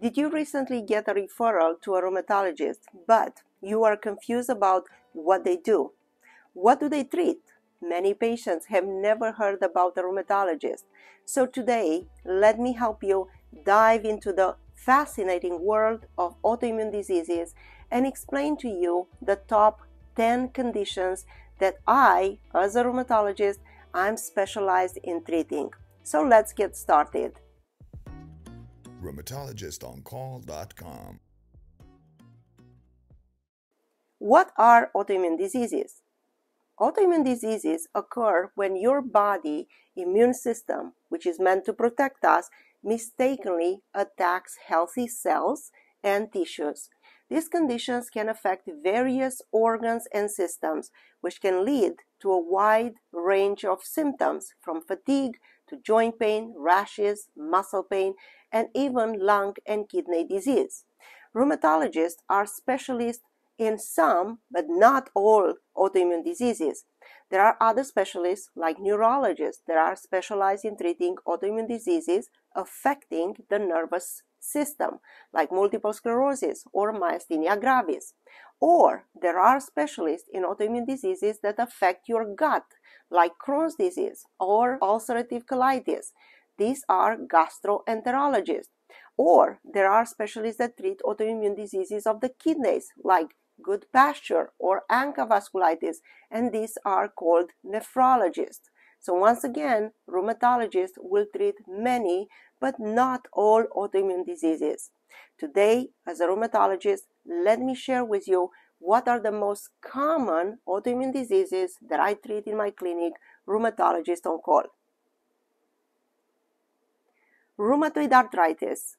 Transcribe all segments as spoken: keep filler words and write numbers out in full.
Did you recently get a referral to a rheumatologist, but you are confused about what they do? What do they treat? Many patients have never heard about a rheumatologist. So today, let me help you dive into the fascinating world of autoimmune diseases and explain to you the top ten conditions that I, as a rheumatologist, I'm specialized in treating. So let's get started. Rheumatologist on call dot com. What are autoimmune diseases? Autoimmune diseases occur when your body immune system, which is meant to protect us, mistakenly attacks healthy cells and tissues. These conditions can affect various organs and systems, which can lead to a wide range of symptoms, from fatigue to joint pain, rashes, muscle pain, and even lung and kidney disease. Rheumatologists are specialists in some, but not all, autoimmune diseases. There are other specialists, like neurologists, that are specialized in treating autoimmune diseases affecting the nervous system, like multiple sclerosis or myasthenia gravis. Or there are specialists in autoimmune diseases that affect your gut, like Crohn's disease or ulcerative colitis. These are gastroenterologists. Or there are specialists that treat autoimmune diseases of the kidneys, like good pasture or Ankylosing, and these are called nephrologists. So once again, rheumatologists will treat many, but not all autoimmune diseases. Today, as a rheumatologist, let me share with you what are the most common autoimmune diseases that I treat in my clinic, Rheumatologist on Call. Rheumatoid arthritis.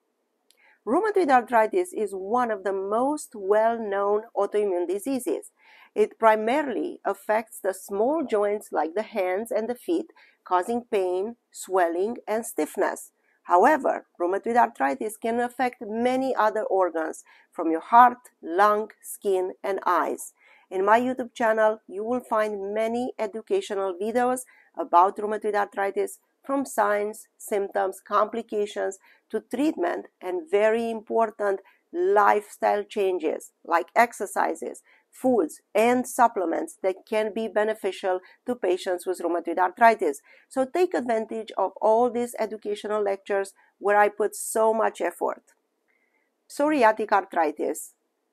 Rheumatoid arthritis is one of the most well-known autoimmune diseases. It primarily affects the small joints like the hands and the feet, causing pain, swelling, and stiffness. However, rheumatoid arthritis can affect many other organs, from your heart, lung, skin, and eyes. In my YouTube channel, you will find many educational videos about rheumatoid arthritis, from signs, symptoms, complications, to treatment, and very important lifestyle changes like exercises, foods, and supplements that can be beneficial to patients with rheumatoid arthritis. So take advantage of all these educational lectures where I put so much effort. Psoriatic arthritis.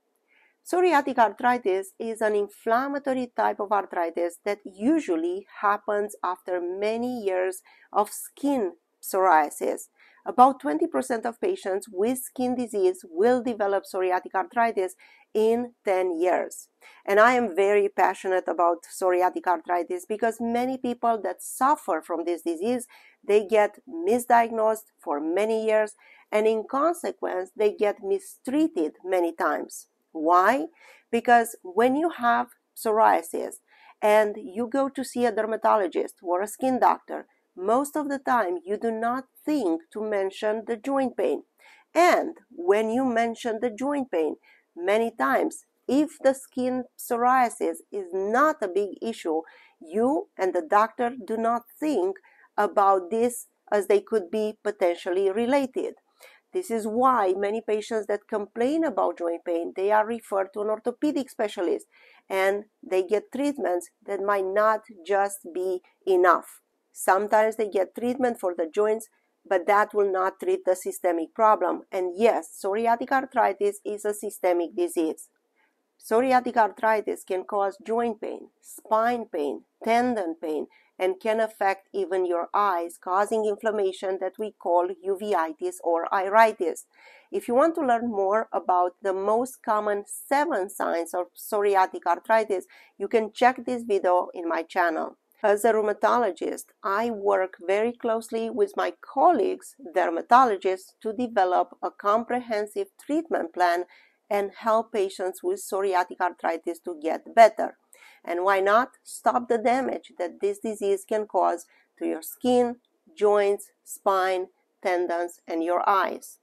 Psoriatic arthritis is an inflammatory type of arthritis that usually happens after many years of skin psoriasis. About twenty percent of patients with skin disease will develop psoriatic arthritis in ten years. And I am very passionate about psoriatic arthritis because many people that suffer from this disease, they get misdiagnosed for many years, and in consequence, they get mistreated many times. Why? Because when you have psoriasis and you go to see a dermatologist or a skin doctor, most of the time you do not think to mention the joint pain. And when you mention the joint pain, many times, if the skin psoriasis is not a big issue, you and the doctor do not think about this as they could be potentially related. This is why many patients that complain about joint pain, they are referred to an orthopedic specialist, and they get treatments that might not just be enough. Sometimes they get treatment for the joints, but that will not treat the systemic problem. And yes, psoriatic arthritis is a systemic disease. Psoriatic arthritis can cause joint pain, spine pain, tendon pain, and can affect even your eyes, causing inflammation that we call uveitis or iritis. If you want to learn more about the most common seven signs of psoriatic arthritis, you can check this video in my channel. As a rheumatologist, I work very closely with my colleagues, dermatologists, to develop a comprehensive treatment plan and help patients with psoriatic arthritis to get better. And why not stop the damage that this disease can cause to your skin, joints, spine, tendons, and your eyes.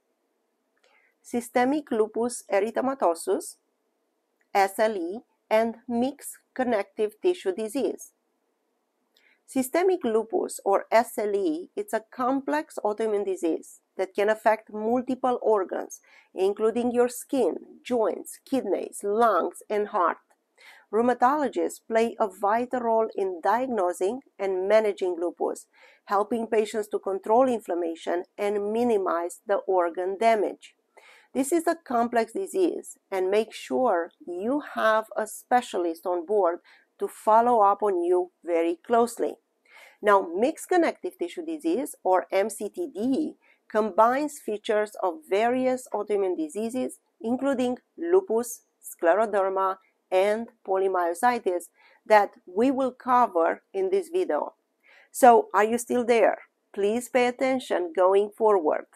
Systemic lupus erythematosus, S L E, and mixed connective tissue disease. Systemic lupus, or S L E, it's a complex autoimmune disease. that can affect multiple organs, including your skin, joints, kidneys, lungs, and heart. Rheumatologists play a vital role in diagnosing and managing lupus, helping patients to control inflammation and minimize the organ damage. This is a complex disease, and make sure you have a specialist on board to follow up on you very closely. Now, mixed connective tissue disease, or M C T D, combines features of various autoimmune diseases, including lupus, scleroderma, and polymyositis that we will cover in this video. So, are you still there? Please pay attention going forward.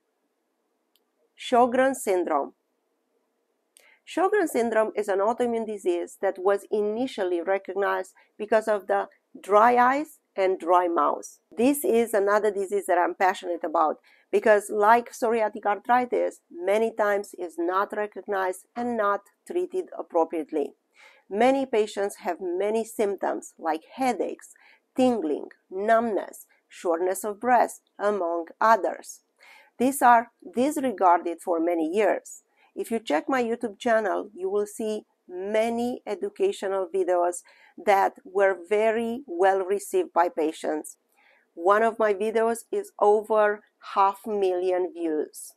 Sjogren syndrome. Sjogren syndrome is an autoimmune disease that was initially recognized because of the dry eyes and dry mouth. This is another disease that I'm passionate about because, like psoriatic arthritis, many times is not recognized and not treated appropriately. Many patients have many symptoms like headaches, tingling, numbness, shortness of breath, among others. These are disregarded for many years. If you check my YouTube channel, you will see many educational videos that were very well received by patients. One of my videos is over half a million views.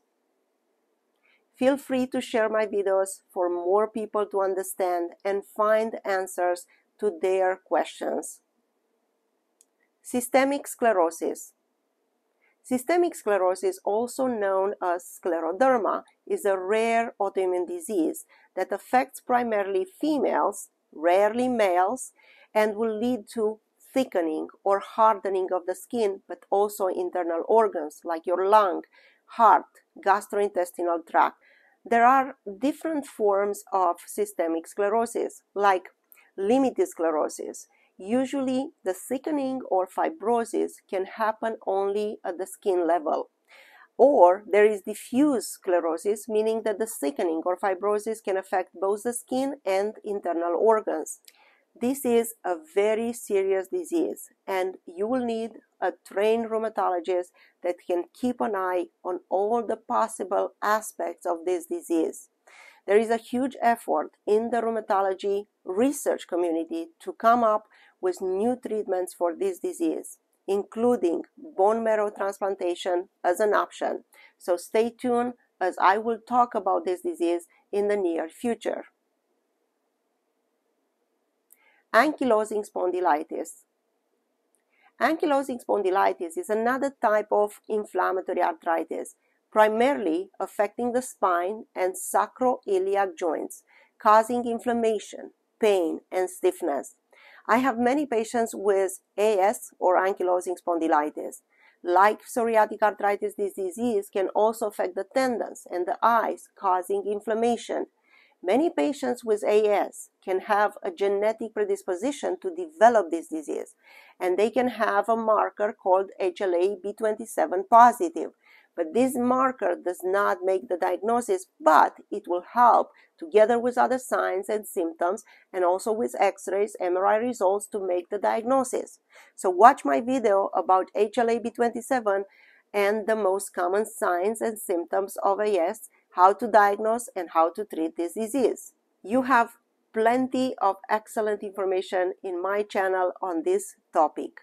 Feel free to share my videos for more people to understand and find answers to their questions. Systemic sclerosis. Systemic sclerosis, also known as scleroderma, is a rare autoimmune disease that affects primarily females, rarely males, and will lead to thickening or hardening of the skin, but also internal organs like your lung, heart, gastrointestinal tract. There are different forms of systemic sclerosis, like limited sclerosis. Usually, the thickening or fibrosis can happen only at the skin level. Or there is diffuse sclerosis, meaning that the thickening or fibrosis can affect both the skin and internal organs. This is a very serious disease, and you will need a trained rheumatologist that can keep an eye on all the possible aspects of this disease. There is a huge effort in the rheumatology research community to come up with new treatments for this disease, including bone marrow transplantation as an option. So stay tuned as I will talk about this disease in the near future. Ankylosing spondylitis. Ankylosing spondylitis is another type of inflammatory arthritis, primarily affecting the spine and sacroiliac joints, causing inflammation, pain, and stiffness. I have many patients with A S or ankylosing spondylitis. Like psoriatic arthritis, this disease can also affect the tendons and the eyes, causing inflammation. Many patients with A S can have a genetic predisposition to develop this disease, and they can have a marker called H L A B twenty-seven positive. But this marker does not make the diagnosis, but it will help together with other signs and symptoms and also with x-rays, M R I results to make the diagnosis. So watch my video about H L A B twenty-seven and the most common signs and symptoms of A S, how to diagnose and how to treat this disease. You have plenty of excellent information in my channel on this topic.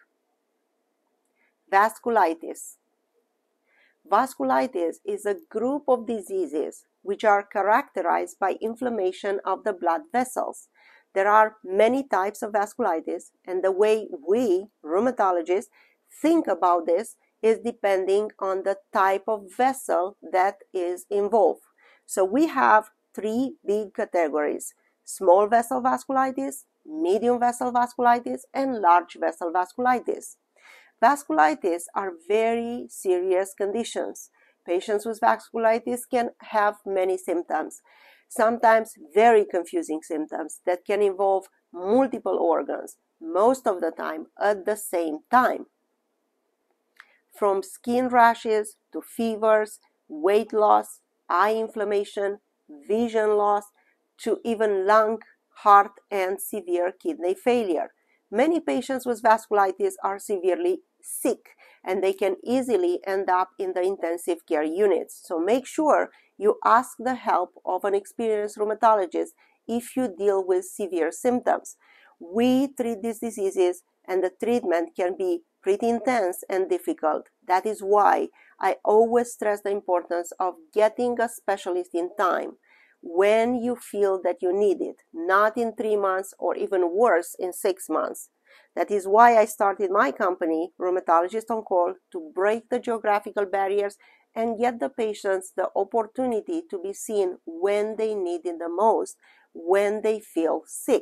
Vasculitis. Vasculitis is a group of diseases which are characterized by inflammation of the blood vessels. There are many types of vasculitis, and the way we, rheumatologists, think about this is depending on the type of vessel that is involved. So we have three big categories: small vessel vasculitis, medium vessel vasculitis, and large vessel vasculitis. Vasculitis are very serious conditions. Patients with vasculitis can have many symptoms, sometimes very confusing symptoms that can involve multiple organs, most of the time at the same time. From skin rashes to fevers, weight loss, eye inflammation, vision loss, to even lung, heart, and severe kidney failure. Many patients with vasculitis are severely sick, and they can easily end up in the intensive care units. So make sure you ask the help of an experienced rheumatologist if you deal with severe symptoms. We treat these diseases, and the treatment can be pretty intense and difficult. That is why I always stress the importance of getting a specialist in time, when you feel that you need it, not in three months or even worse, in six months. That is why I started my company, Rheumatologist OnCall, to break the geographical barriers and get the patients the opportunity to be seen when they need it the most, when they feel sick.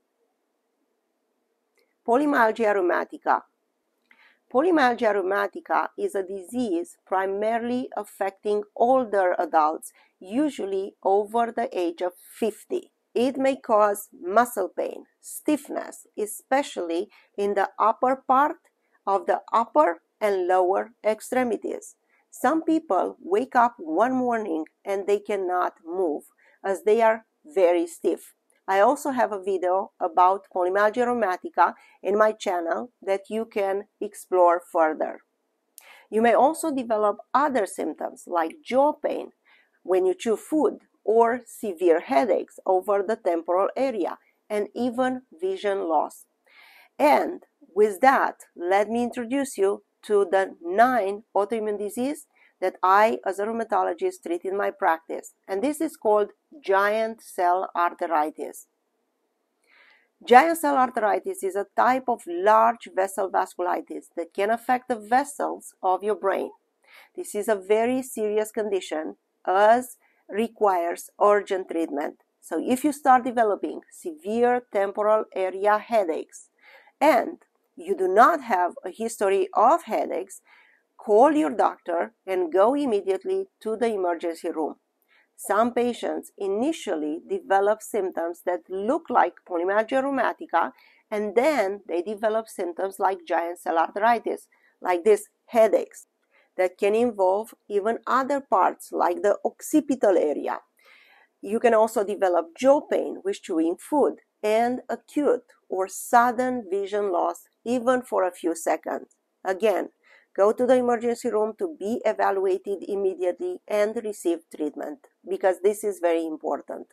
Polymyalgia Aromatica. Polymyalgia Aromatica is a disease primarily affecting older adults, usually over the age of fifty. It may cause muscle pain, stiffness, especially in the upper part of the upper and lower extremities. Some people wake up one morning and they cannot move, as they are very stiff. I also have a video about Polymyalgia Aromatica in my channel that you can explore further. You may also develop other symptoms like jaw pain when you chew food, or severe headaches over the temporal area, and even vision loss. And with that, let me introduce you to the nine autoimmune diseases that I, as a rheumatologist, treat in my practice. And this is called giant cell arteritis. Giant cell arteritis is a type of large vessel vasculitis that can affect the vessels of your brain. This is a very serious condition, as requires urgent treatment. So if you start developing severe temporal area headaches and you do not have a history of headaches, call your doctor and go immediately to the emergency room. Some patients initially develop symptoms that look like Polymyalgia Aromatica, and then they develop symptoms like giant cell arteritis, like these headaches, that can involve even other parts like the occipital area. You can also develop jaw pain with chewing food and acute or sudden vision loss even for a few seconds. Again, go to the emergency room to be evaluated immediately and receive treatment, because this is very important.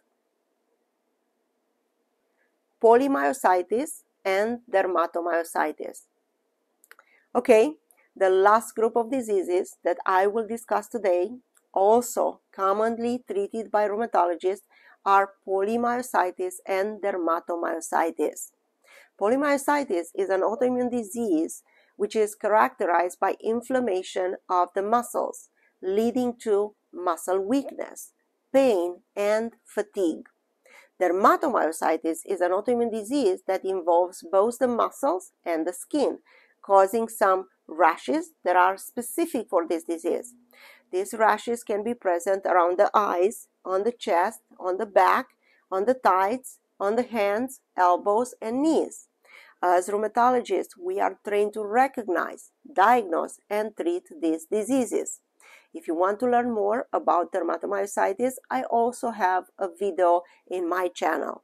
Polymyositis and Dermatomyositis. Okay. The last group of diseases that I will discuss today, also commonly treated by rheumatologists, are polymyositis and dermatomyositis. Polymyositis is an autoimmune disease which is characterized by inflammation of the muscles, leading to muscle weakness, pain, and fatigue. Dermatomyositis is an autoimmune disease that involves both the muscles and the skin, causing some rashes that are specific for this disease. These rashes can be present around the eyes, on the chest, on the back, on the thighs, on the hands, elbows, and knees. As rheumatologists, we are trained to recognize, diagnose, and treat these diseases. If you want to learn more about dermatomyositis, I also have a video in my channel.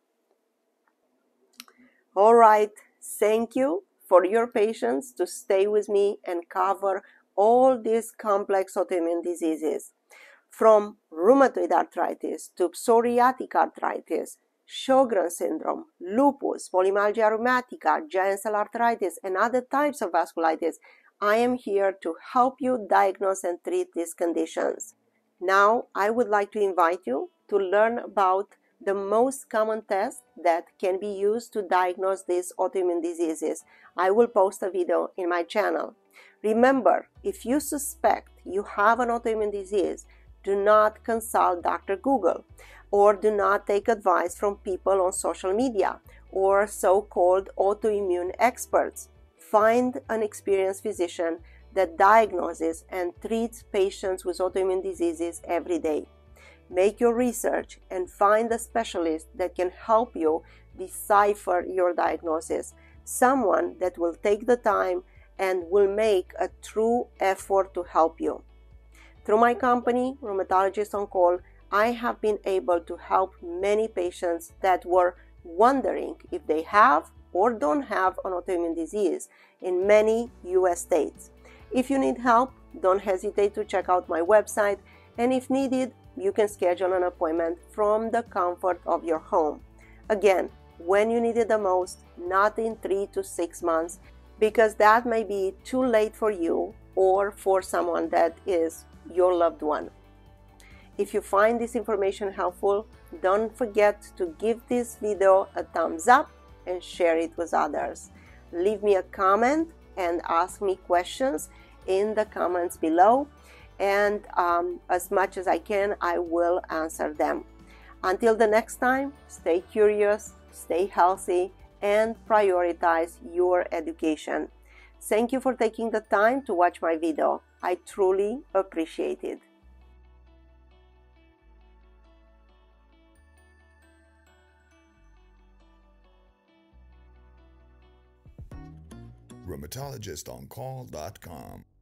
All right, thank you for your patience to stay with me and cover all these complex autoimmune diseases, from rheumatoid arthritis to psoriatic arthritis, Sjogren syndrome, lupus, polymyalgia rheumatica, giant cell arteritis, and other types of vasculitis. I am here to help you diagnose and treat these conditions. Now, I would like to invite you to learn about the most common tests that can be used to diagnose these autoimmune diseases. I will post a video in my channel. Remember, if you suspect you have an autoimmune disease, do not consult Doctor Google, or do not take advice from people on social media or so-called autoimmune experts. Find an experienced physician that diagnoses and treats patients with autoimmune diseases every day. Make your research and find a specialist that can help you decipher your diagnosis, someone that will take the time and will make a true effort to help you. Through my company, Rheumatologist OnCall, I have been able to help many patients that were wondering if they have or don't have an autoimmune disease in many U S states. If you need help, don't hesitate to check out my website, and if needed, you can schedule an appointment from the comfort of your home. Again, when you need it the most, not in three to six months, because that may be too late for you or for someone that is your loved one. If you find this information helpful, don't forget to give this video a thumbs up and share it with others. Leave me a comment and ask me questions in the comments below, and um, as much as I can, I will answer them. Until the next time, stay curious, stay healthy, and prioritize your education. Thank you for taking the time to watch my video. I truly appreciate it. Rheumatologist on call dot com